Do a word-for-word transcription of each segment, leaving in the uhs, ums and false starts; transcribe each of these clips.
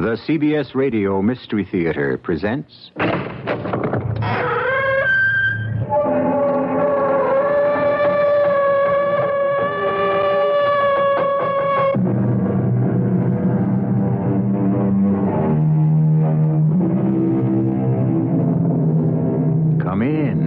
The C B S Radio Mystery Theater presents... Come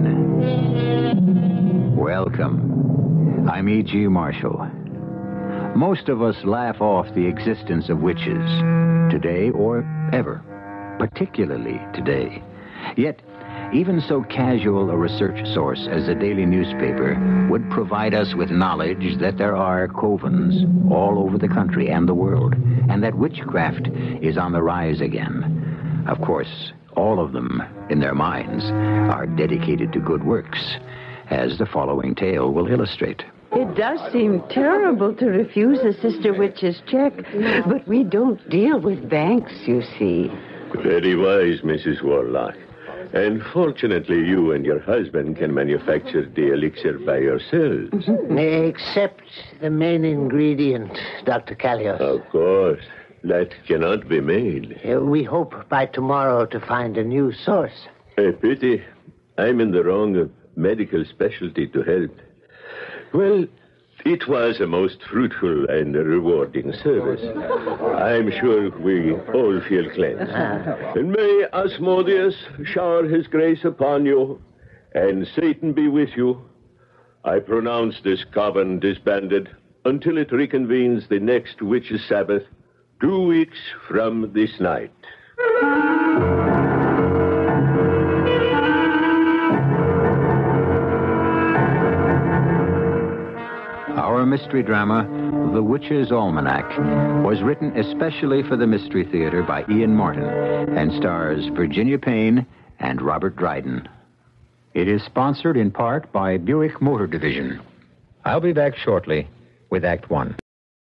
in. Welcome. I'm E G. Marshall. Most of us laugh off the existence of witches, today or ever, particularly today. Yet, even so casual a research source as a daily newspaper would provide us with knowledge that there are covens all over the country and the world, and that witchcraft is on the rise again. Of course, all of them, in their minds, are dedicated to good works, as the following tale will illustrate. It does seem terrible to refuse a sister witch's check, but we don't deal with banks, you see. Very wise, Missus Warlock. And fortunately, you and your husband can manufacture the elixir by yourselves. Except the main ingredient, Doctor Callios. Of course. That cannot be made. Uh, we hope by tomorrow to find a new source. A pity. I'm in the wrong medical specialty to help. Well, it was a most fruitful and rewarding service. I'm sure we all feel cleansed. And may Asmodeus shower his grace upon you, and Satan be with you. I pronounce this coven disbanded until it reconvenes the next witches' Sabbath, two weeks from this night. Our mystery drama, The Witch's Almanac, was written especially for the Mystery Theater by Ian Martin and stars Virginia Payne and Robert Dryden. It is sponsored in part by Buick Motor Division. I'll be back shortly with Act One.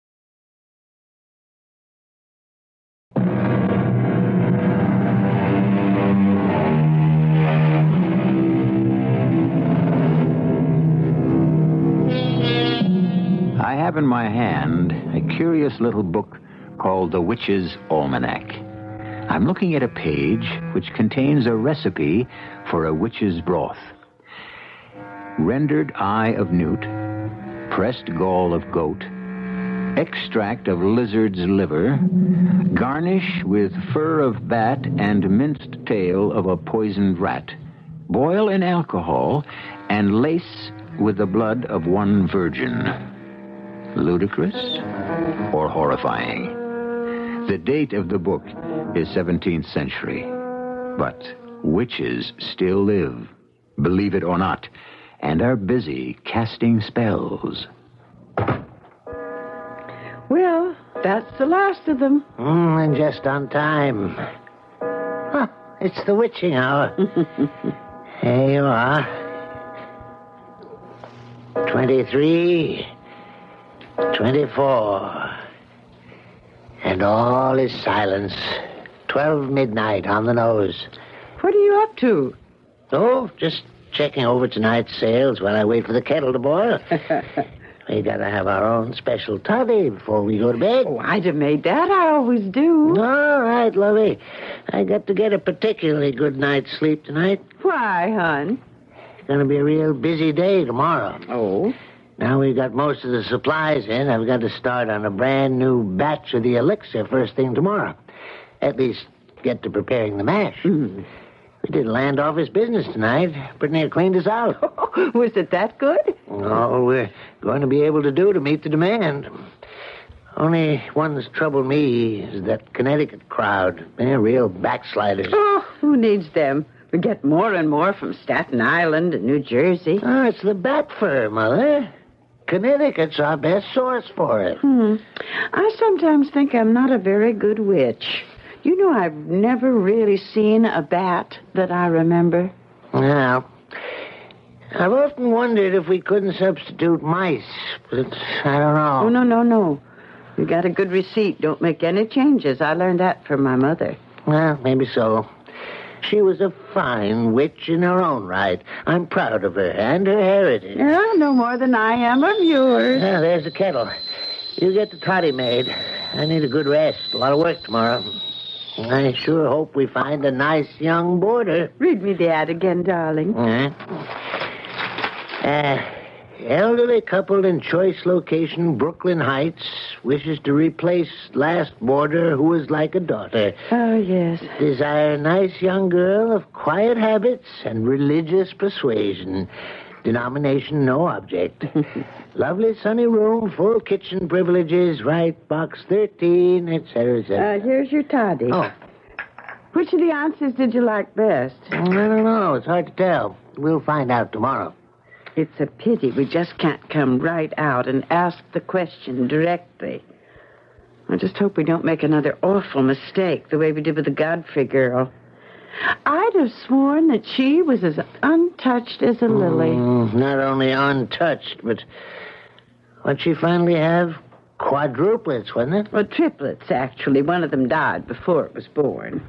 I have in my hand a curious little book called The Witch's Almanac. I'm looking at a page which contains a recipe for a witch's broth. Rendered eye of newt, pressed gall of goat, extract of lizard's liver, garnish with fur of bat and minced tail of a poisoned rat. Boil in alcohol and lace with the blood of one virgin. Ludicrous or horrifying? The date of the book is seventeenth century. But witches still live, believe it or not, and are busy casting spells. Well, that's the last of them. Mm, and just on time. Huh, it's the witching hour. Here you are. Twenty-three... Twenty-four. And all is silence. Twelve midnight on the nose. What are you up to? Oh, just checking over tonight's sales while I wait for the kettle to boil. We gotta have our own special toddy before we go to bed. Oh, I'd have made that. I always do. All right, lovey. I got to get a particularly good night's sleep tonight. Why, hon? It's gonna be a real busy day tomorrow. Oh? Now we've got most of the supplies in. I've got to start on a brand new batch of the elixir first thing tomorrow. At least get to preparing the mash. Mm. We did land office business tonight. Pretty near cleaned us out. Was it that good? All we're going to be able to do to meet the demand. Only one that's troubled me is that Connecticut crowd. They're real backsliders. Oh, who needs them? We get more and more from Staten Island and New Jersey. Oh, it's the bat fur, Mother. Connecticut's our best source for it. Hmm. I sometimes think I'm not a very good witch. You know, I've never really seen a bat that I remember. Now, I've often wondered if we couldn't substitute mice, but I don't know. Oh, no, no, no. You got a good receipt. Don't make any changes. I learned that from my mother. Well, maybe so. She was a fine witch in her own right. I'm proud of her and her heritage. Yeah, no more than I am of yours. Ah, there's the kettle. You get the toddy made. I need a good rest. A lot of work tomorrow. I sure hope we find a nice young boarder. Read me the ad again, darling. Uh, uh, elderly couple in choice location, Brooklyn Heights, wishes to replace last boarder who is like a daughter. Oh, yes. Desire nice young girl of quiet habits and religious persuasion. Denomination no object. Lovely sunny room, full kitchen privileges, right, box thirteen, et cetera, et cetera. Uh, here's your toddy. Oh. Which of the answers did you like best? I don't know. It's hard to tell. We'll find out tomorrow. It's a pity we just can't come right out and ask the question directly. I just hope we don't make another awful mistake the way we did with the Godfrey girl. I'd have sworn that she was as untouched as a lily. Mm, not only untouched, but what'd she finally have? Quadruplets, wasn't it? Well, triplets, actually. One of them died before it was born.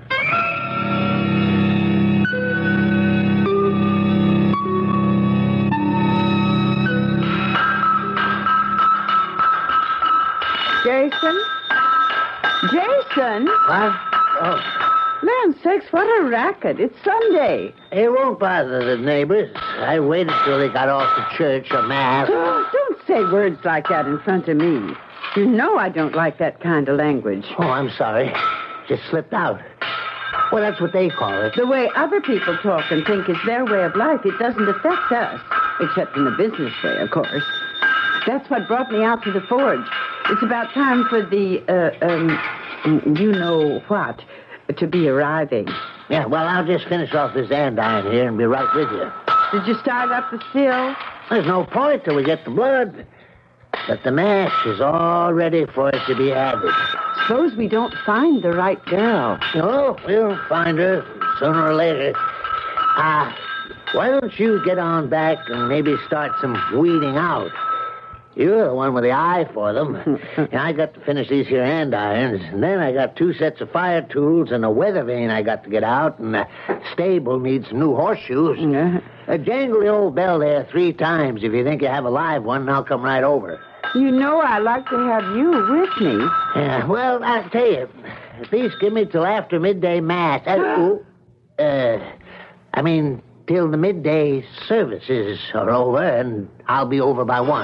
Jason? Jason? What? Oh. Land sakes, what a racket. It's Sunday. It won't bother the neighbors. I waited till they got off to church or mass. Oh, don't say words like that in front of me. You know I don't like that kind of language. Oh, I'm sorry. Just slipped out. Well, that's what they call it. The way other people talk and think is their way of life, it doesn't affect us. Except in the business way, of course. That's what brought me out to the forge. It's about time for the, uh, um, you know what, to be arriving. Yeah, well, I'll just finish off this andiron here and be right with you. Did you start up the still? There's no point till we get the blood. But the mash is all ready for it to be added. Suppose we don't find the right girl. Oh, we'll find her sooner or later. Ah, uh, why don't you get on back and maybe start some weeding out? You're the one with the eye for them. And I got to finish these here andirons. And then I got two sets of fire tools and a weather vane I got to get out. And the stable needs some new horseshoes. Yeah. Uh, jangle the old bell there three times. If you think you have a live one, and I'll come right over. You know I like to have you with me. Yeah, well, I'll tell you. At least give me till after midday mass. Uh, uh, I mean, till the midday services are over, and I'll be over by one.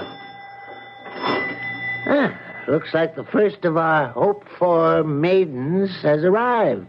Huh, looks like the first of our hoped-for maidens has arrived.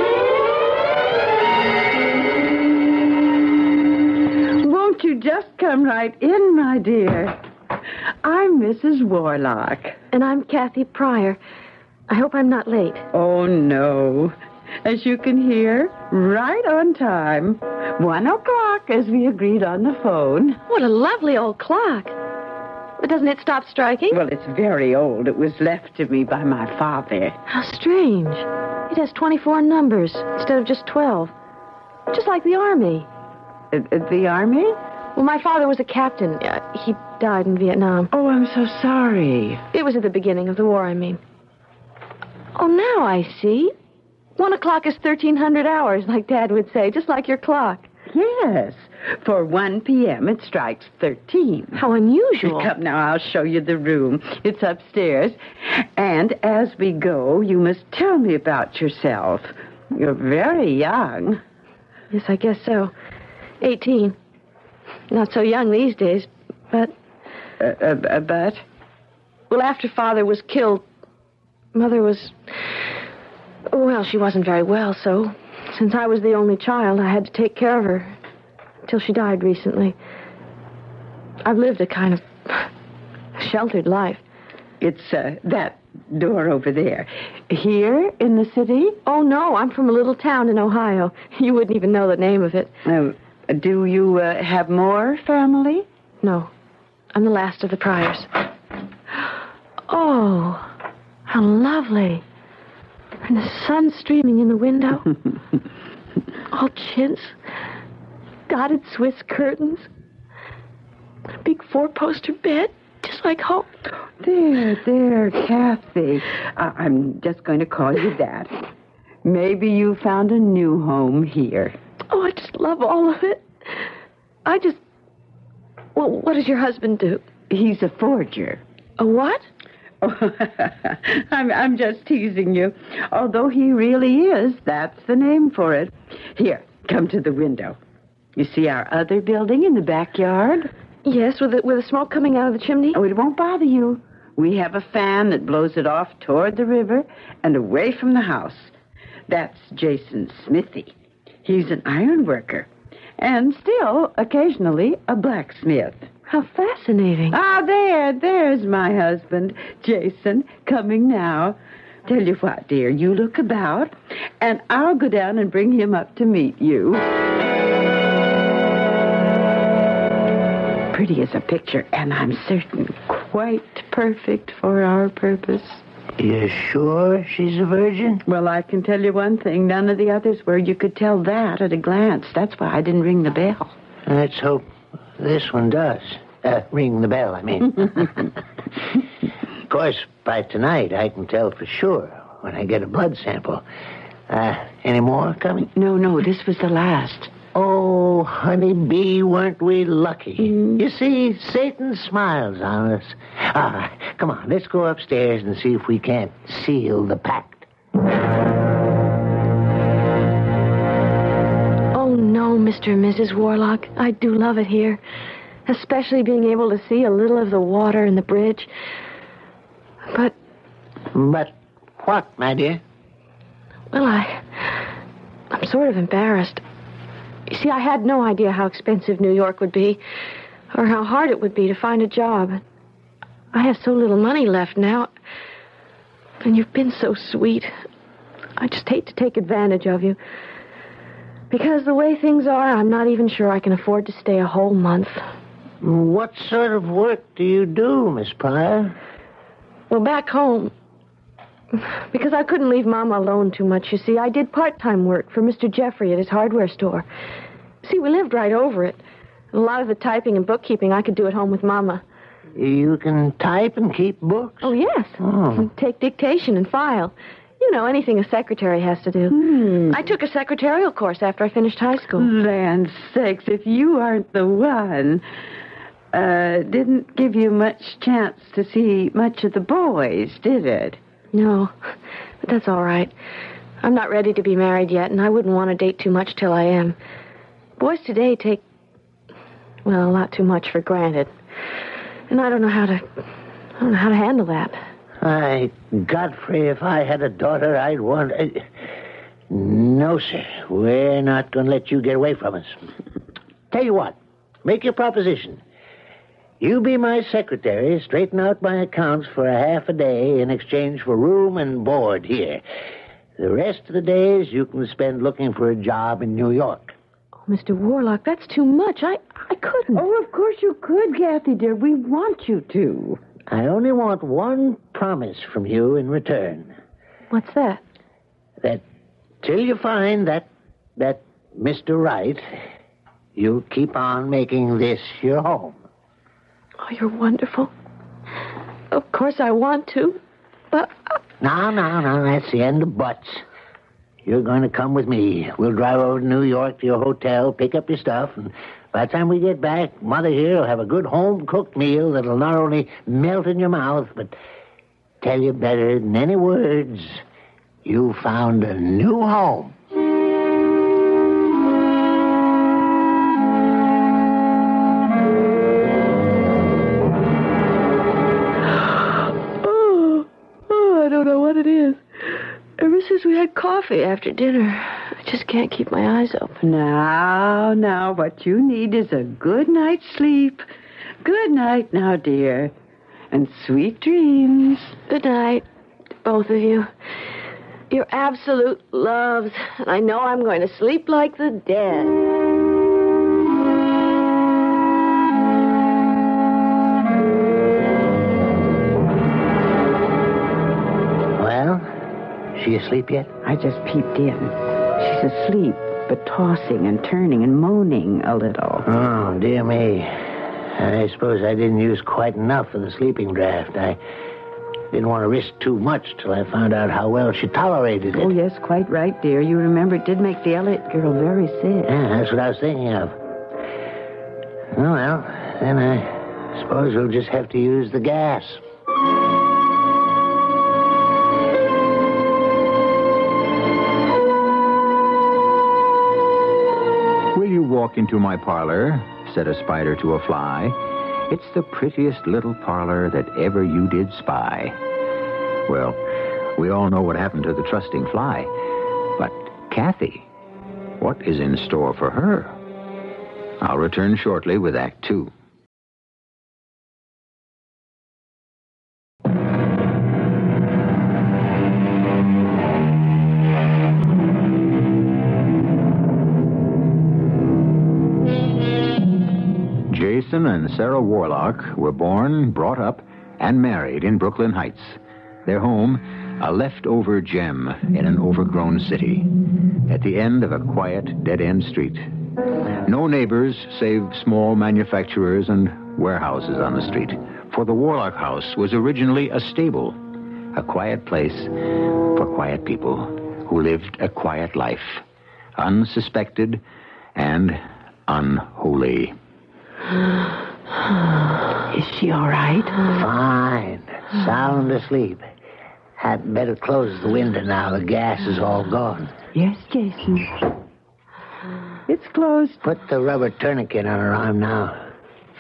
Won't you just come right in, my dear? I'm Missus Warlock. And I'm Kathy Pryor. I hope I'm not late. Oh, no. As you can hear, right on time. One o'clock, as we agreed on the phone. What a lovely old clock. But doesn't it stop striking? Well, it's very old. It was left to me by my father. How strange. It has twenty-four numbers instead of just twelve. Just like the Army. Uh, uh, the Army? Well, my father was a captain. Uh, he died in Vietnam. Oh, I'm so sorry. It was at the beginning of the war, I mean. Oh, now I see. One o'clock is thirteen hundred hours, like Dad would say, just like your clock. Yes. For one p.m., it strikes thirteen. How unusual. Come now, I'll show you the room. It's upstairs. And as we go, you must tell me about yourself. You're very young. Yes, I guess so. Eighteen. Not so young these days, but... Uh, uh, but? Well, after Father was killed, Mother was... Well, she wasn't very well, so... Since I was the only child, I had to take care of her until she died recently. I've lived a kind of sheltered life. It's uh, that door over there. Here in the city? Oh, no, I'm from a little town in Ohio. You wouldn't even know the name of it. Uh, do you uh, have more family? No, I'm the last of the Pryors. Oh, how lovely. And the sun streaming in the window. All chintz. Dotted Swiss curtains. A big four-poster bed, just like home. There, there, Kathy. I- I'm just going to call you that. Maybe you found a new home here. Oh, I just love all of it. I just... Well, what does your husband do? He's a forger. A what? Oh, I'm, I'm just teasing you. Although he really is, that's the name for it. Here, come to the window. You see our other building in the backyard? Yes, with the, with the smoke coming out of the chimney? Oh, it won't bother you. We have a fan that blows it off toward the river and away from the house. That's Jason's smithy. He's an iron worker and still, occasionally, a blacksmith. How fascinating. Ah, there, there's my husband, Jason, coming now. Tell you what, dear, you look about, and I'll go down and bring him up to meet you. Pretty as a picture, and I'm certain quite perfect for our purpose. You're sure she's a virgin? Well, I can tell you one thing. None of the others were. You could tell that at a glance. That's why I didn't ring the bell. Let's hope this one does. Uh, ring the bell, I mean. Of course, by tonight, I can tell for sure when I get a blood sample. Uh, any more coming? No, no, this was the last. Oh, honeybee, weren't we lucky? Mm. You see, Satan smiles on us. All right, come on, let's go upstairs and see if we can't seal the pact. Oh, no, Mister and Missus Warlock. I do love it here, especially being able to see a little of the water and the bridge. But... But what, my dear? Well, I... I'm sort of embarrassed. You see, I had no idea how expensive New York would be, or how hard it would be to find a job. I have so little money left now, and you've been so sweet. I just hate to take advantage of you. Because the way things are, I'm not even sure I can afford to stay a whole month. What sort of work do you do, Miss Pryor? Well, back home, because I couldn't leave Mama alone too much, you see, I did part-time work for Mister Jeffrey at his hardware store. See, we lived right over it. And a lot of the typing and bookkeeping I could do at home with Mama. You can type and keep books? Oh, yes. Oh. Take dictation and file. You know, anything a secretary has to do. Hmm. I took a secretarial course after I finished high school. Land sakes, if you aren't the one... Uh, didn't give you much chance to see much of the boys, did it? No, but that's all right. I'm not ready to be married yet, and I wouldn't want to date too much till I am. Boys today take, well, a lot too much for granted. And I don't know how to, I don't know how to handle that. I, Godfrey, if I had a daughter, I'd want... Uh, no, sir. We're not going to let you get away from us. Tell you what, make your proposition. You be my secretary, straighten out my accounts for a half a day in exchange for room and board here. The rest of the days you can spend looking for a job in New York. Oh, Mister Warlock, that's too much. I, I couldn't. Oh, of course you could, Kathy, dear. We want you to. I only want one promise from you in return. What's that? That till you find that, that Mister Wright, you'll keep on making this your home. Oh, you're wonderful. Of course I want to, but... No, no, no, that's the end of buts. You're going to come with me. We'll drive over to New York to your hotel, pick up your stuff, and by the time we get back, Mother here will have a good home-cooked meal that'll not only melt in your mouth, but tell you better than any words, you found a new home. We had coffee after dinner. I just can't keep my eyes open. Now, now, what you need is a good night's sleep. Good night now, dear. And sweet dreams. Good night, both of you. You're absolute loves, and I know I'm going to sleep like the dead. She asleep yet? I just peeped in. She's asleep, but tossing and turning and moaning a little. Oh, dear me. I suppose I didn't use quite enough of the sleeping draft. I didn't want to risk too much till I found out how well she tolerated it. Oh, yes, quite right, dear. You remember it did make the Elliott girl very sick. Yeah, that's what I was thinking of. Oh, well, then I suppose we'll just have to use the gas. walk into my parlor, said a spider to a fly, it's the prettiest little parlor that ever you did spy. Well, we all know what happened to the trusting fly. But Kathy, what is in store for her? I'll return shortly with Act Two. Jason and Sarah Warlock were born, brought up, and married in Brooklyn Heights. Their home, a leftover gem in an overgrown city, at the end of a quiet, dead-end street. No neighbors save small manufacturers and warehouses on the street, for the Warlock house was originally a stable, a quiet place for quiet people who lived a quiet life, unsuspected and unholy. Is she all right? Fine. Sound asleep. Had better close the window now. The gas is all gone. Yes, Jason. It's closed. Put the rubber tourniquet on her arm now.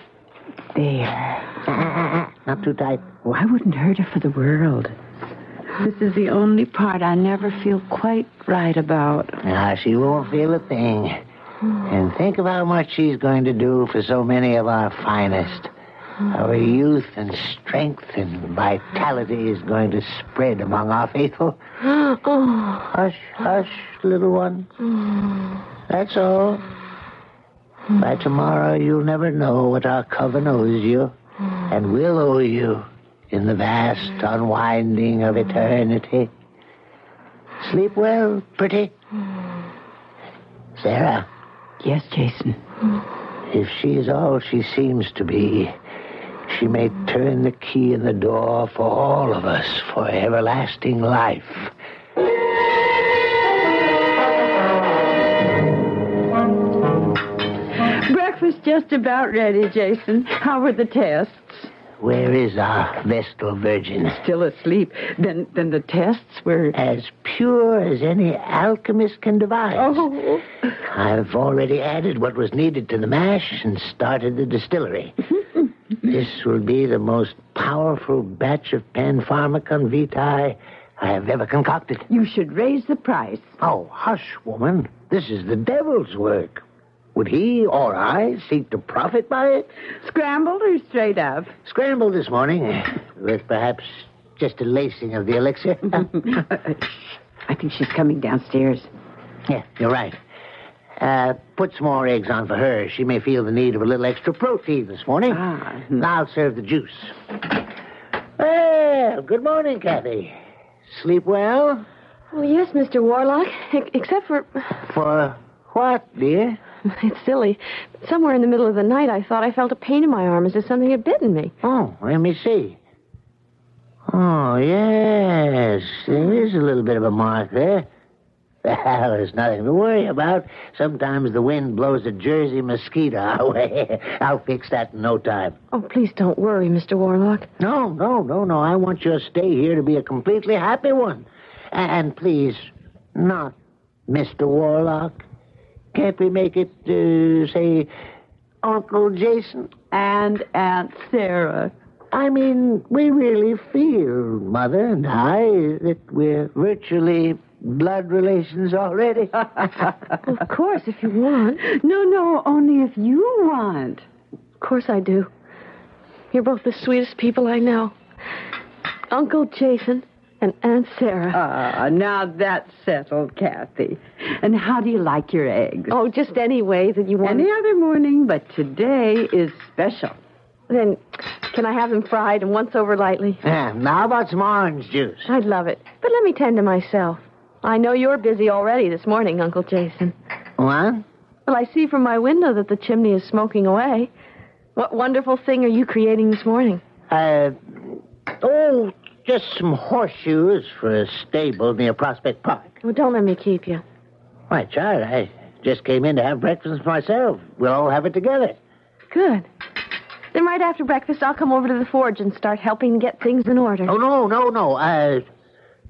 There. Not too tight. Oh, I wouldn't hurt her for the world. This is the only part I never feel quite right about. Now, she won't feel a thing. And think of how much she's going to do for so many of our finest. Our youth and strength and vitality is going to spread among our faithful. Hush, hush, little one. That's all. By tomorrow, you'll never know what our coven owes you, and will owe you in the vast unwinding of eternity. Sleep well, pretty. Sarah. Yes, Jason. If she is all she seems to be, she may turn the key in the door for all of us for everlasting life. Breakfast just about ready, Jason. How were the tests? Where is our Vestal Virgin? Still asleep. Then then the tests were... As pure as any alchemist can devise. Oh. I've already added what was needed to the mash and started the distillery. This will be the most powerful batch of Panpharmacon Vitae I have ever concocted. You should raise the price. Oh, hush, woman. This is the devil's work. Would he or I seek to profit by it? Scrambled or straight up? Scrambled this morning, with perhaps just a lacing of the elixir. I think she's coming downstairs. Yeah, you're right. Uh, put some more eggs on for her. She may feel the need of a little extra protein this morning. Ah. I'll serve the juice. Well, good morning, Kathy. Sleep well? Well, yes, Mister Warlock, e- except for... For what, dear? It's silly. Somewhere in the middle of the night, I thought I felt a pain in my arm as if something had bitten me. Oh, let me see. Oh, yes. There is a little bit of a mark there. Well, there's nothing to worry about. Sometimes the wind blows a Jersey mosquito our way. I'll fix that in no time. Oh, please don't worry, Mister Warlock. No, no, no, no. I want your stay here to be a completely happy one. And please, not Mister Warlock. Can't we make it, uh, say, Uncle Jason? And Aunt Sarah. I mean, we really feel, Mother and I, that we're virtually blood relations already. Of course, if you want. No, no, only if you want. Of course I do. You're both the sweetest people I know. Uncle Jason and Aunt Sarah. Ah, now that's settled, Kathy. And how do you like your eggs? Oh, just any way that you want. Any other morning, but today is special. Then, can I have them fried and once over lightly? Yeah, now how about some orange juice? I'd love it. But let me tend to myself. I know you're busy already this morning, Uncle Jason. What? Well, I see from my window that the chimney is smoking away. What wonderful thing are you creating this morning? Uh, oh, just some horseshoes for a stable near Prospect Park. Well, don't let me keep you. Why, child, I just came in to have breakfast myself. We'll all have it together. Good. Then right after breakfast, I'll come over to the forge and start helping get things in order. Oh, no, no, no. Uh,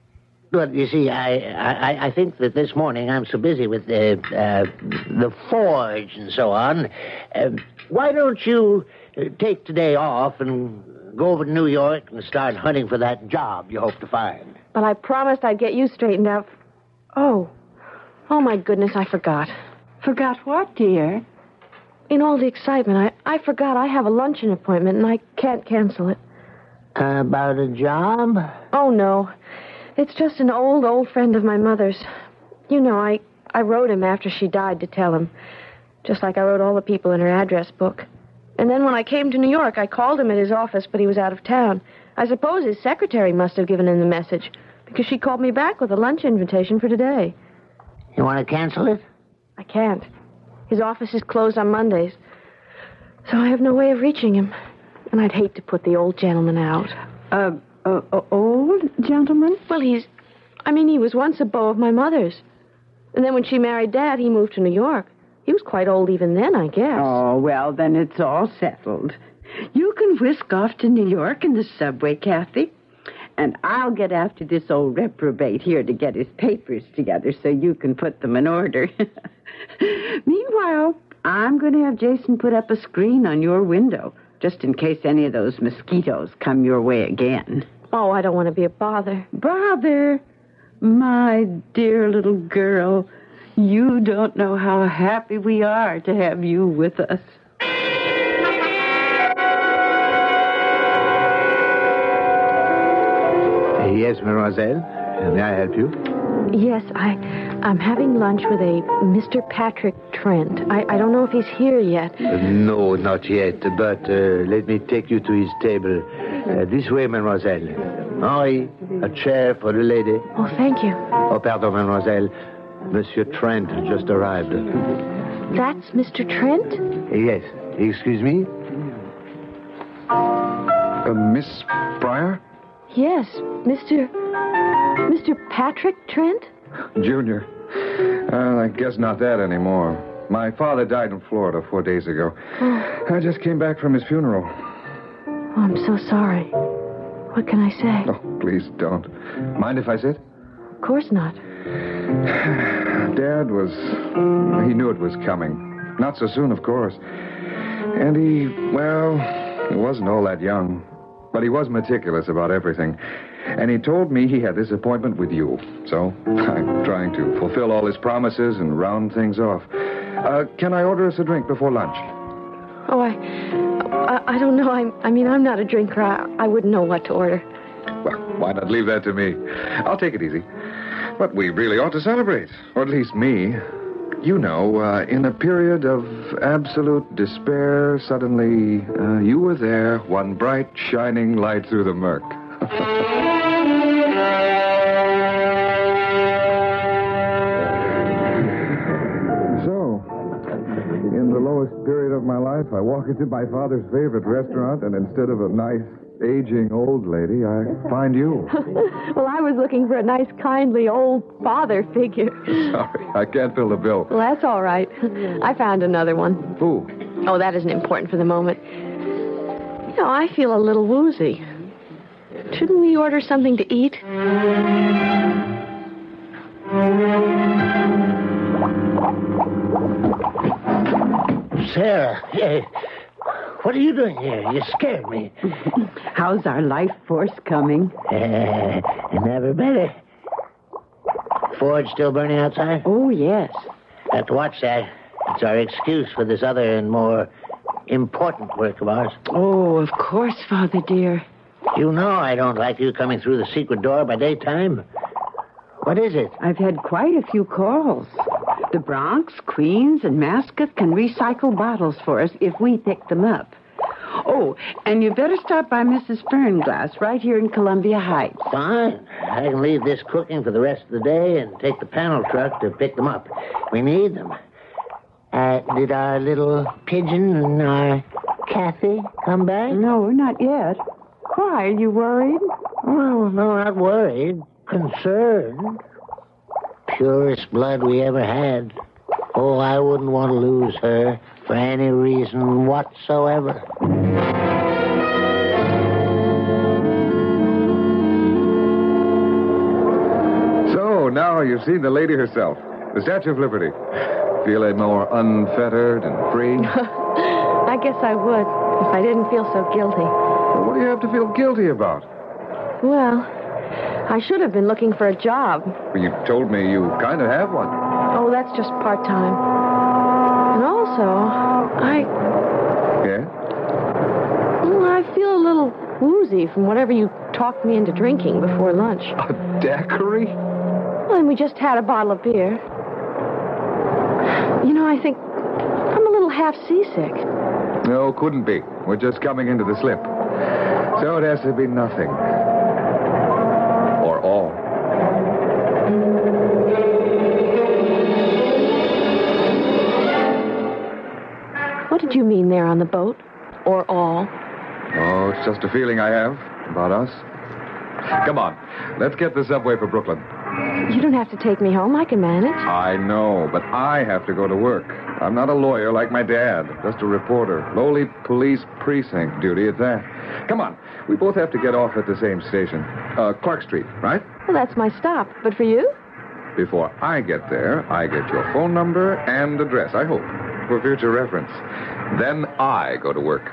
But you see, I, I, I think that this morning I'm so busy with the, uh, the forge and so on. Uh, why don't you take today off and go over to New York and start hunting for that job you hope to find? But I promised I'd get you straightened out. Oh. Oh, my goodness, I forgot. Forgot what, dear? In all the excitement, I, I forgot I have a luncheon appointment, and I can't cancel it. Uh, about a job? Oh, no. It's just an old, old friend of my mother's. You know, I, I wrote him after she died to tell him, just like I wrote all the people in her address book. And then when I came to New York, I called him at his office, but he was out of town. I suppose his secretary must have given him the message, because she called me back with a lunch invitation for today. You want to cancel it? I can't. His office is closed on Mondays, so I have no way of reaching him. And I'd hate to put the old gentleman out. Uh, uh, uh old gentleman? Well, he's... I mean, he was once a beau of my mother's. And then when she married Dad, he moved to New York. He was quite old even then, I guess. Oh, well, then it's all settled. You can whisk off to New York in the subway, Kathy. And I'll get after this old reprobate here to get his papers together so you can put them in order. Meanwhile, I'm going to have Jason put up a screen on your window, just in case any of those mosquitoes come your way again. Oh, I don't want to be a bother. Bother? My dear little girl, you don't know how happy we are to have you with us. Yes, mademoiselle. May I help you? Yes, I, I'm having lunch with a Mister Patrick Trent. I, I don't know if he's here yet. Uh, no, not yet, but uh, let me take you to his table. Uh, this way, mademoiselle. Henri, a chair for the lady. Oh, thank you. Oh, pardon, mademoiselle. Monsieur Trent has just arrived. That's Mister Trent? Yes. Excuse me? Uh, Miss Pryor? Yes, Mister Mister Patrick Trent? Junior. Uh, I guess not that anymore. My father died in Florida four days ago. Oh. I just came back from his funeral. Oh, I'm so sorry. What can I say? Oh, please don't. Mind if I sit? Of course not. Dad was... He knew it was coming. Not so soon, of course. And he, well, he wasn't all that young. But he was meticulous about everything. And he told me he had this appointment with you. So I'm trying to fulfill all his promises and round things off. Uh, can I order us a drink before lunch? Oh, I... I, I don't know. I, I mean, I'm not a drinker. I, I wouldn't know what to order. Well, why not leave that to me? I'll take it easy. But we really ought to celebrate. Or at least me. You know, uh, in a period of absolute despair, suddenly uh, you were there, one bright, shining light through the murk. So, in the lowest period of my life, I walk into my father's favorite restaurant, and instead of a nice, aging old lady, I find you. Well, I was looking for a nice, kindly old father figure. Sorry, I can't fill the bill. Well, that's all right. I found another one. Who? Oh, that isn't important for the moment. You know, I feel a little woozy. Shouldn't we order something to eat? Sarah, hey, what are you doing here? You scared me. How's our life force coming? Uh, never better. Forge still burning outside? Oh, yes. I have to watch that. It's our excuse for this other and more important work of ours. Oh, of course, Father dear. You know I don't like you coming through the secret door by daytime. What is it? I've had quite a few calls. The Bronx, Queens, and Mascot can recycle bottles for us if we pick them up. Oh, and you better stop by Missus Fernglass right here in Columbia Heights. Fine. I can leave this cooking for the rest of the day and take the panel truck to pick them up. We need them. Uh, did our little pigeon and our Kathy come back? No, not yet. Why, are you worried? Oh, no, not worried. Concerned. Purest blood we ever had. Oh, I wouldn't want to lose her for any reason whatsoever. So now you've seen the lady herself, the Statue of Liberty. Feeling more unfettered and free? I guess I would, if I didn't feel so guilty. Well, what do you have to feel guilty about? Well, I should have been looking for a job. Well, you told me you kind of have one. Oh, that's just part-time. And also, I... Yeah? Well, I feel a little woozy from whatever you talked me into drinking before lunch. A daiquiri? Well, and we just had a bottle of beer. You know, I think I'm a little half seasick. No, couldn't be. We're just coming into the slip. So it has to be nothing. Or all. What did you mean there on the boat? Or all? Oh, it's just a feeling I have about us. Come on. Let's get the subway for Brooklyn. You don't have to take me home. I can manage. I know, but I have to go to work. I'm not a lawyer like my dad, just a reporter. Lowly police precinct duty at that. Come on. We both have to get off at the same station. Uh, Clark Street, right? Well, that's my stop. But for you? Before I get there, I get your phone number and address, I hope, for future reference. Then I go to work.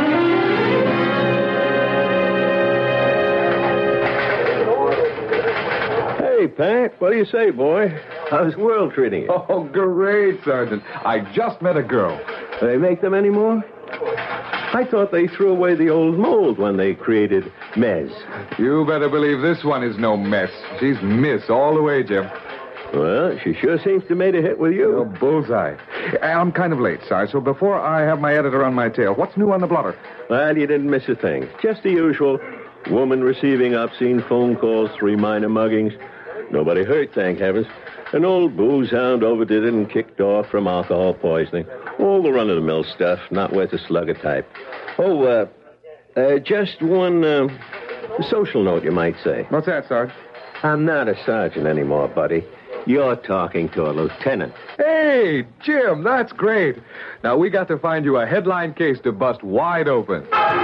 Hey, Pat, what do you say, boy? How's the world treating you? Oh, great, Sergeant. I just met a girl. Do they make them anymore? I thought they threw away the old mold when they created Mez. You better believe this one is no mess. She's Miss all the way, Jim. Well, she sure seems to have made a hit with you. Oh, bullseye. I'm kind of late, Sarge, so before I have my editor on my tail, what's new on the blotter? Well, you didn't miss a thing. Just the usual. Woman receiving obscene phone calls, three minor muggings. Nobody hurt, thank heavens. An old booze hound overdid it and kicked off from alcohol poisoning. All the run-of-the-mill stuff, not worth a slug of type. Oh, uh, uh just one uh, social note, you might say. What's that, Sarge? I'm not a sergeant anymore, buddy. You're talking to a lieutenant. Hey, Jim, that's great. Now, we got to find you a headline case to bust wide open.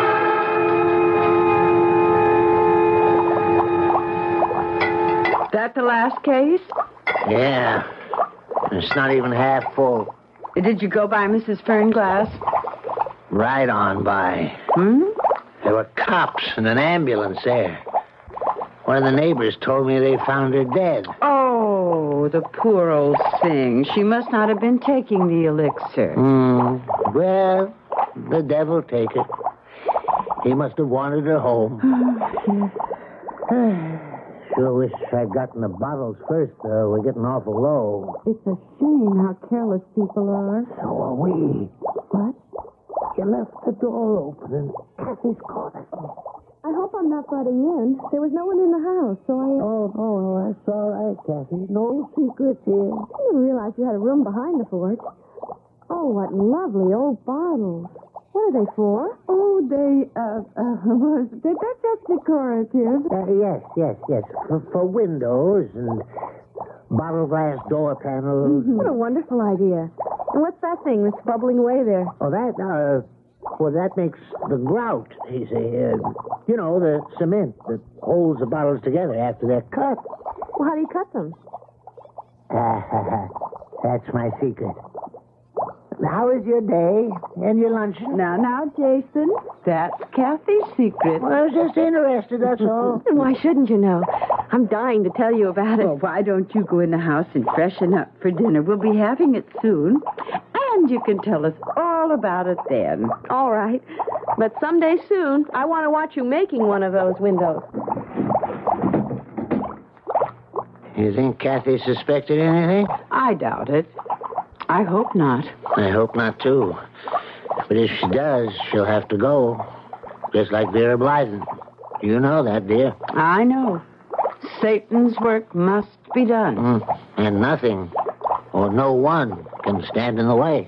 That the last case? Yeah. It's not even half full. Did you go by Missus Fernglass? Right on by. Hmm? There were cops and an ambulance there. One of the neighbors told me they found her dead. Oh, the poor old thing. She must not have been taking the elixir. Hmm. Well, the devil take it. He must have wanted her home. Sure wish I'd gotten the bottles first, though. We're getting awful low. It's a shame how careless people are. So are we. What? You left the door open and Kathy's caught us. I hope I'm not butting in. There was no one in the house, so I... Oh, oh, no, that's all right, Kathy. No secrets here. I didn't realize you had a room behind the fort. Oh, what lovely old bottles. What are they for? Oh, they, uh, uh, they're just decorative. Uh, yes, yes, yes. For, for windows and bottle glass door panels. Mm-hmm. What a wonderful idea. And what's that thing that's bubbling away there? Oh, that, uh, well, that makes the grout, you see. Uh, you know, the cement that holds the bottles together after they're cut. Well, how do you cut them? Uh, that's my secret. How is your day and your luncheon? Now, now, Jason, that's Kathy's secret. Well, I was just interested, that's all. And why shouldn't you know? I'm dying to tell you about it. Well, why don't you go in the house and freshen up for dinner? We'll be having it soon. And you can tell us all about it then. All right. But someday soon, I want to watch you making one of those windows. You think Kathy suspected anything? I doubt it. I hope not. I hope not, too. But if she does, she'll have to go. Just like Vera Blyden. You know that, dear. I know. Satan's work must be done. Mm. And nothing, or no one, can stand in the way.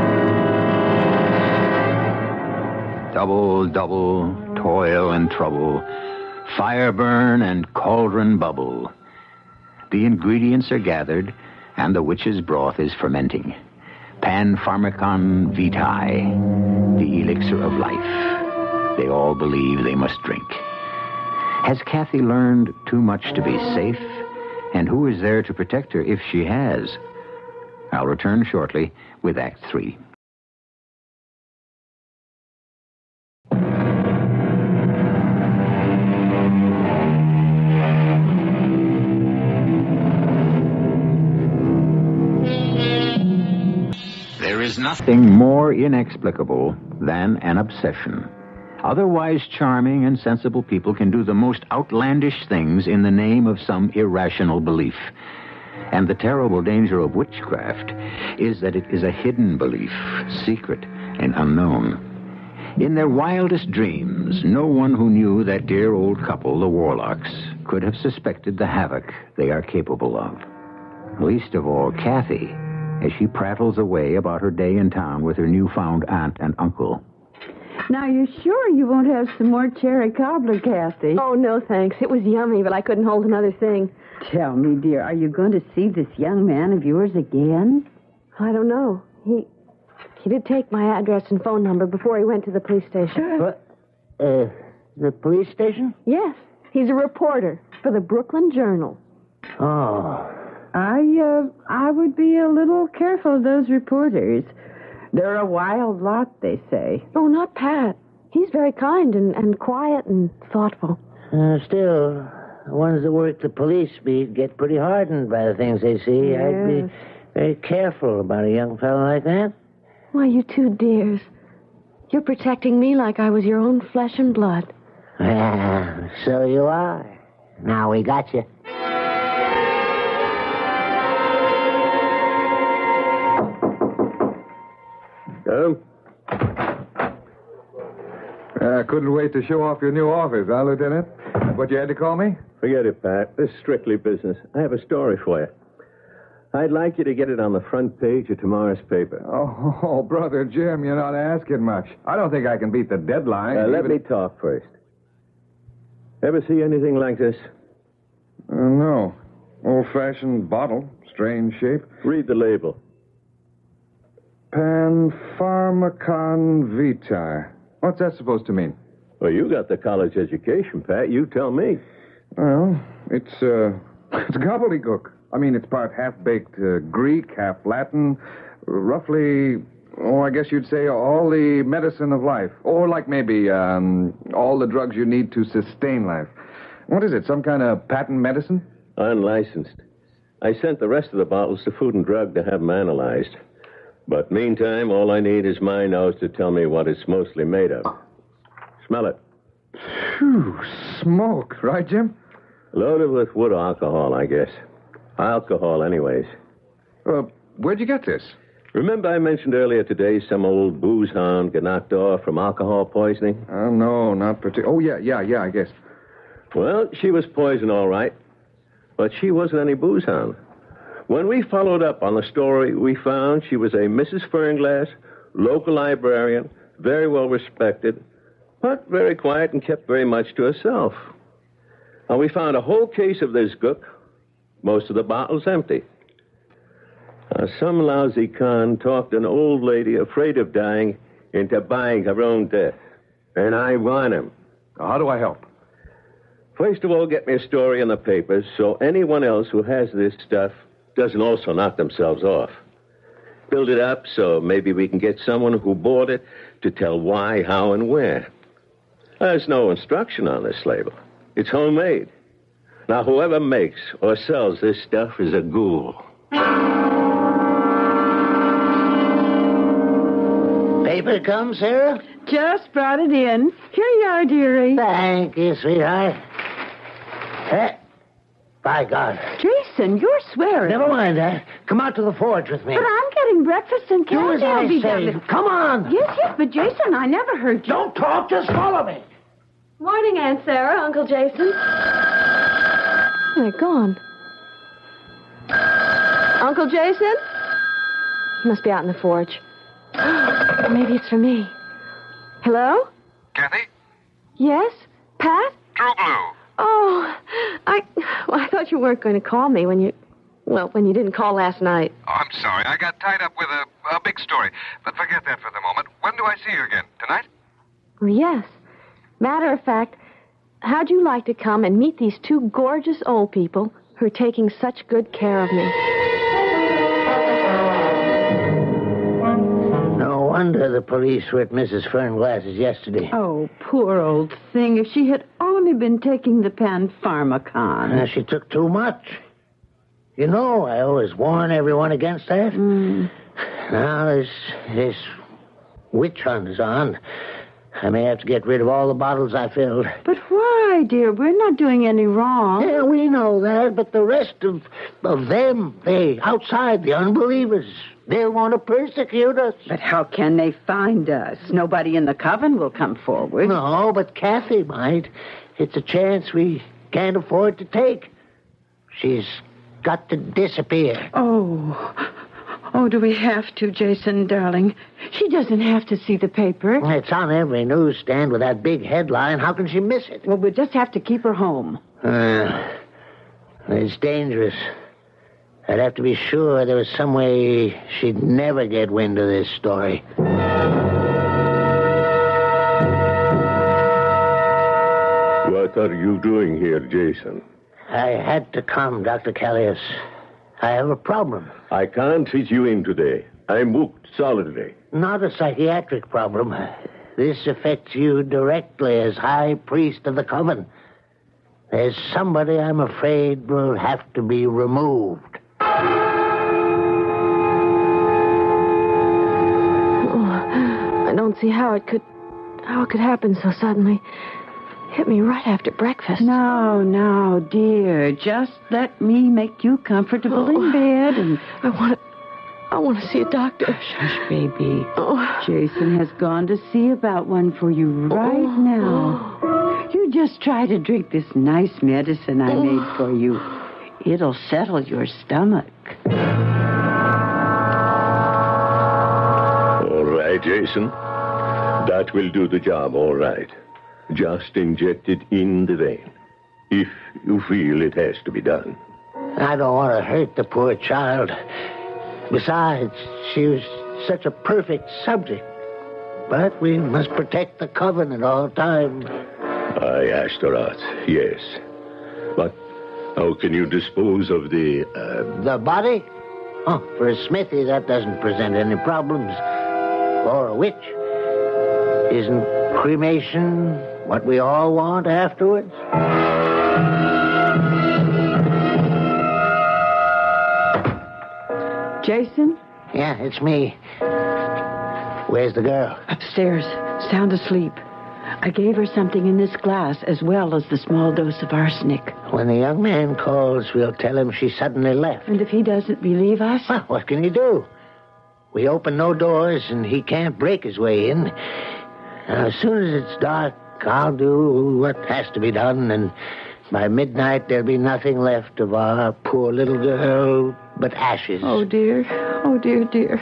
Double, double, toil and trouble, fire burn and cauldron bubble. The ingredients are gathered, and the witch's broth is fermenting. Pan pharmacon vitae, the elixir of life. They all believe they must drink. Has Kathy learned too much to be safe And who is there to protect her if she has? I'll return shortly with Act Three. There is nothing more inexplicable than an obsession. Otherwise charming and sensible people can do the most outlandish things in the name of some irrational belief. And the terrible danger of witchcraft is that it is a hidden belief, secret and unknown. In their wildest dreams, no one who knew that dear old couple, the Warlocks, could have suspected the havoc they are capable of. Least of all, Kathy, as she prattles away about her day in town with her newfound aunt and uncle. Now, you're sure you won't have some more cherry cobbler, Kathy? Oh, no, thanks. It was yummy, but I couldn't hold another thing. Tell me, dear, are you going to see this young man of yours again? I don't know. He he did take my address and phone number before he went to the police station. What? Uh, the police station? Yes. He's a reporter for the Brooklyn Journal. Oh. I, uh, I would be a little careful of those reporters. They're a wild lot, they say. Oh, not Pat. He's very kind and, and quiet and thoughtful. Uh, still, the ones that work the police beat get pretty hardened by the things they see. Yes. I'd be very careful about a young fellow like that. Why, you two dears. You're protecting me like I was your own flesh and blood. Well, so you are. Now we got you. Come. Uh, couldn't wait to show off your new office, huh, Lieutenant? But you had to call me? Forget it, Pat. This is strictly business. I have a story for you. I'd like you to get it on the front page of tomorrow's paper. Oh, oh, Brother Jim, you're not asking much. I don't think I can beat the deadline. Uh, let even... me talk first. Ever see anything like this? Uh, no. Old-fashioned bottle. Strange shape. Read the label. Panpharmacon vitae. What's that supposed to mean? Well, you got the college education, Pat. You tell me. Well, it's, uh, it's gobbledygook. I mean, it's part half-baked uh, Greek, half Latin, roughly, oh, I guess you'd say all the medicine of life. Or like maybe um, all the drugs you need to sustain life. What is it, some kind of patent medicine? Unlicensed. I sent the rest of the bottles to Food and Drug to have them analyzed. But meantime, all I need is my nose to tell me what it's mostly made of. Smell it. Phew, smoke, right, Jim? Loaded with wood alcohol, I guess. Alcohol, anyways. Uh, where'd you get this? Remember I mentioned earlier today some old booze hound got knocked off from alcohol poisoning? Oh, no, not particularly. Oh, yeah, yeah, yeah, I guess. Well, she was poisoned, all right. But she wasn't any booze hound. When we followed up on the story, we found she was a Missus Fernglass, local librarian, very well respected, but very quiet and kept very much to herself. And we found a whole case of this gook, most of the bottles empty. Now, some lousy con talked an old lady afraid of dying into buying her own death. And I want him. How do I help? First of all, get me a story in the papers so anyone else who has this stuff doesn't also knock themselves off. Build it up so maybe we can get someone who bought it to tell why, how, and where. There's no instruction on this label. It's homemade. Now, whoever makes or sells this stuff is a ghoul. Paper come, Sarah? Just brought it in. Here you are, dearie. Thank you, sweetheart. Eh? By God. Jason, you're swearing. Never mind that. Come out to the forge with me. But I'm getting breakfast and Do as candy. I I'll be say. done. Come on. Yes, yes, but Jason, I never heard you. Don't talk, just follow me. Morning, Aunt Sarah, Uncle Jason. They're gone. Uncle Jason? He must be out in the forge. Maybe it's for me. Hello? Kathy? Yes? Pat? True Blue. Oh, I well, I thought you weren't going to call me when you, well, when you didn't call last night. Oh, I'm sorry. I got tied up with a, a big story. But forget that for the moment. When do I see you again? Tonight? Well, yes. Matter of fact, how'd you like to come and meet these two gorgeous old people who for taking such good care of me. No wonder the police were at Missus Fernglass's yesterday. Oh, poor old thing. If she had only been taking the Panpharmacon. Uh, she took too much. You know, I always warn everyone against that. Mm. Now this, this witch hunt is on. I may have to get rid of all the bottles I filled. But why, dear? We're not doing any wrong. Yeah, we know that, but the rest of, of them, they, outside, the unbelievers, they'll want to persecute us. But how can they find us? Nobody in the coven will come forward. No, but Kathy might. It's a chance we can't afford to take. She's got to disappear. Oh, oh, do we have to, Jason, darling? She doesn't have to see the paper. It's on every newsstand with that big headline. How can she miss it? Well, we'll just have to keep her home. Uh, it's dangerous. I'd have to be sure there was some way she'd never get wind of this story. What are you doing here, Jason? I had to come, Doctor Callius. I have a problem. I can't fit you in today. I'm booked solidly. Not a psychiatric problem. This affects you directly as High Priest of the Coven. There's somebody I'm afraid will have to be removed. Oh, I don't see how it could, how it could happen so suddenly. Hit me right after breakfast. No, no, dear. Just let me make you comfortable Oh, in bed and... I want to... I want to see a doctor. Hush, baby. Oh. Jason has gone to see about one for you right Oh. now. You just try to drink this nice medicine I Oh. made for you. It'll settle your stomach. All right, Jason. That will do the job, all right. Just inject it in the vein, if you feel it has to be done. I don't want to hurt the poor child. Besides, she was such a perfect subject. But we must protect the coven at all times. I asked her out, yes. But how can you dispose of the... Uh... The body? Oh, for a smithy, that doesn't present any problems. For a witch. Isn't cremation what we all want afterwards? Jason? Yeah, it's me. Where's the girl? Upstairs, sound asleep. I gave her something in this glass as well as the small dose of arsenic. When the young man calls, we'll tell him she suddenly left. And if he doesn't believe us? Well, what can he do? We open no doors, and he can't break his way in. Now, as soon as it's dark, I'll do what has to be done, and by midnight there'll be nothing left of our poor little girl but ashes. Oh, dear. Oh, dear, dear.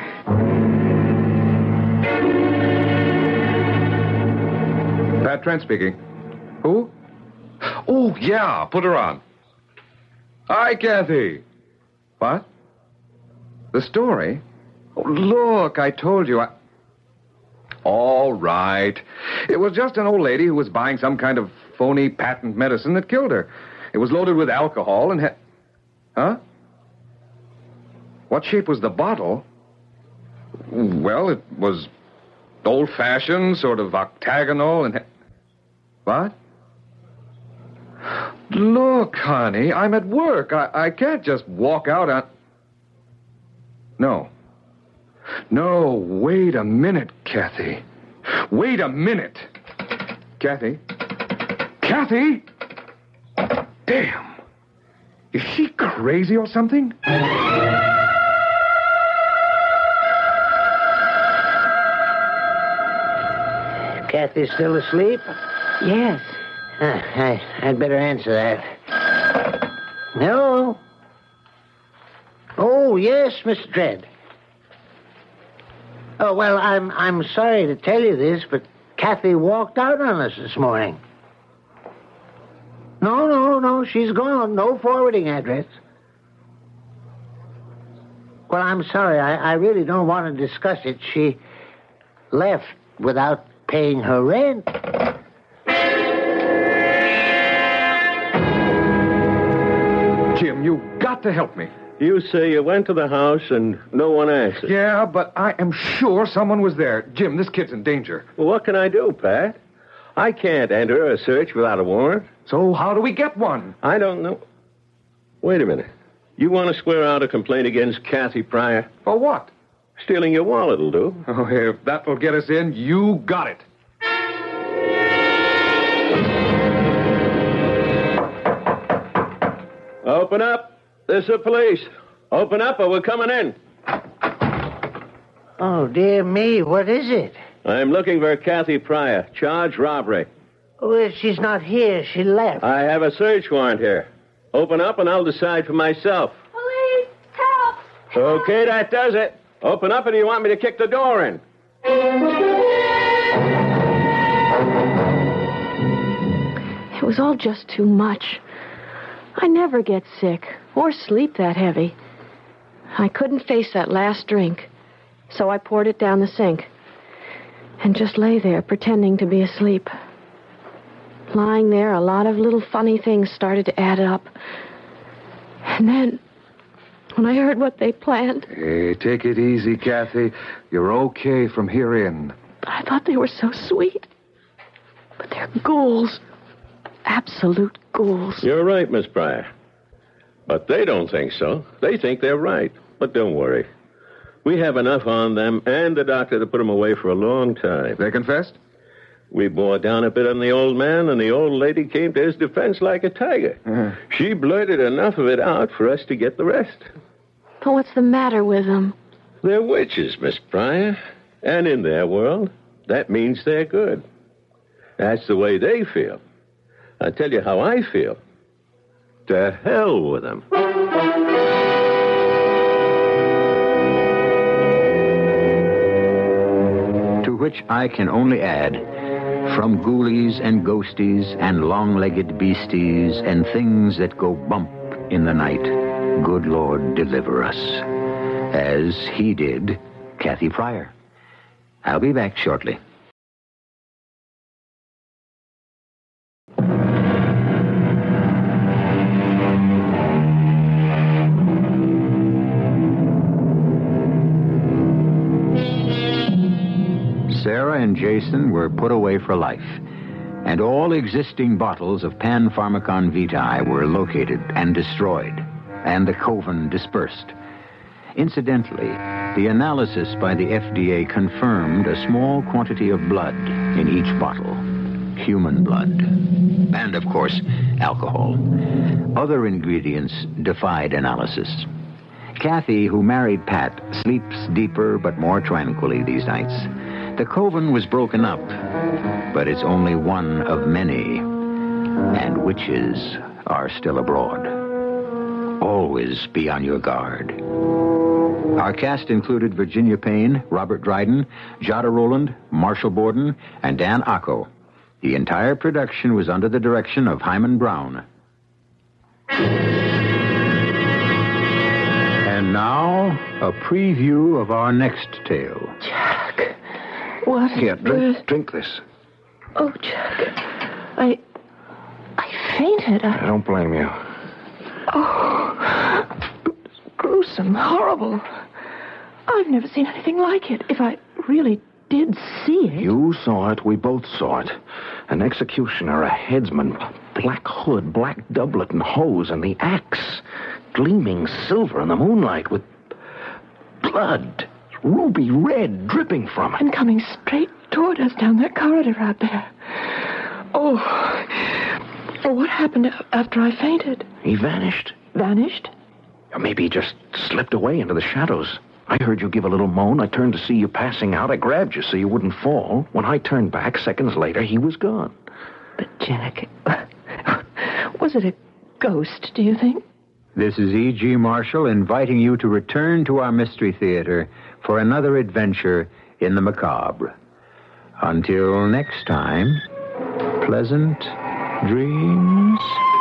Pat Trent speaking. Who? Oh, yeah, put her on. Hi, Kathy. What? The story? Oh, look, I told you. I... All right. It was just an old lady who was buying some kind of phony patent medicine that killed her. It was loaded with alcohol and had... Huh? What shape was the bottle? Well, it was old-fashioned, sort of octagonal and... What? Look, honey, I'm at work. I, I can't just walk out on... No. No, wait a minute, Kathy. Wait a minute. Kathy? Kathy? Damn. Is she crazy or something? Kathy's still asleep? Yes. Uh, I, I'd better answer that. No. Oh, yes, Mister Dredd. Oh, well, I'm I'm sorry to tell you this, but Kathy walked out on us this morning. No, no, no, she's gone. No forwarding address. Well, I'm sorry. I, I really don't want to discuss it. She left without paying her rent. Jim, you've got to help me. You say you went to the house and no one answered. Yeah, but I am sure someone was there. Jim, this kid's in danger. Well, what can I do, Pat? I can't enter a search without a warrant. So how do we get one? I don't know. Wait a minute. You want to swear out a complaint against Kathy Pryor? For what? Stealing your wallet will do. Oh, if that will get us in, you got it. Open up. This is the police. Open up or we're coming in. Oh, dear me, what is it? I'm looking for Kathy Pryor, charged robbery. Well, she's not here. She left. I have a search warrant here. Open up and I'll decide for myself. Police, help! Okay, that does it. Open up, or do you want me to kick the door in? It was all just too much. I never get sick or sleep that heavy. I couldn't face that last drink, so I poured it down the sink and just lay there pretending to be asleep. Lying there, a lot of little funny things started to add up. And then, when I heard what they planned... Hey, take it easy, Kathy. You're okay from here in. I thought they were so sweet. But they're ghouls. Absolute ghouls. You're right, Miss Pryor. But they don't think so. They think they're right. But don't worry. We have enough on them and the doctor to put them away for a long time. They confessed? We bore down a bit on the old man, and the old lady came to his defense like a tiger. Uh-huh. She blurted enough of it out for us to get the rest. But what's the matter with them? They're witches, Miss Pryor. And in their world, that means they're good. That's the way they feel. I'll tell you how I feel. To hell with them. To which I can only add, from ghoulies and ghosties and long-legged beasties and things that go bump in the night, good Lord deliver us. As he did Kathy Pryor. I'll be back shortly. Sarah and Jason were put away for life, and all existing bottles of Pan-Pharmacon Vitae were located and destroyed, and the coven dispersed. Incidentally, the analysis by the F D A confirmed a small quantity of blood in each bottle. Human blood. And, of course, alcohol. Other ingredients defied analysis. Kathy, who married Pat, sleeps deeper but more tranquilly these nights. The coven was broken up, but it's only one of many, and witches are still abroad. Always be on your guard. Our cast included Virginia Payne, Robert Dryden, Jada Rowland, Marshall Borden, and Dan Acco. The entire production was under the direction of Hyman Brown. And now, a preview of our next tale. Jack, what? Here, drink, drink this. Oh, Jack, I... I fainted. I... I don't blame you. Oh, gruesome, horrible. I've never seen anything like it. If I really did see it... You saw it. We both saw it. An executioner, a headsman, black hood, black doublet and hose, and the axe gleaming silver in the moonlight with blood, ruby red, dripping from it. And coming straight toward us down that corridor out there. Oh, oh what happened after I fainted? He vanished. Vanished? Or maybe he just slipped away into the shadows. I heard you give a little moan. I turned to see you passing out. I grabbed you so you wouldn't fall. When I turned back, seconds later, he was gone. But, Jack, was it a ghost, do you think? This is E G. Marshall inviting you to return to our Mystery Theater for another adventure in the macabre. Until next time, pleasant dreams.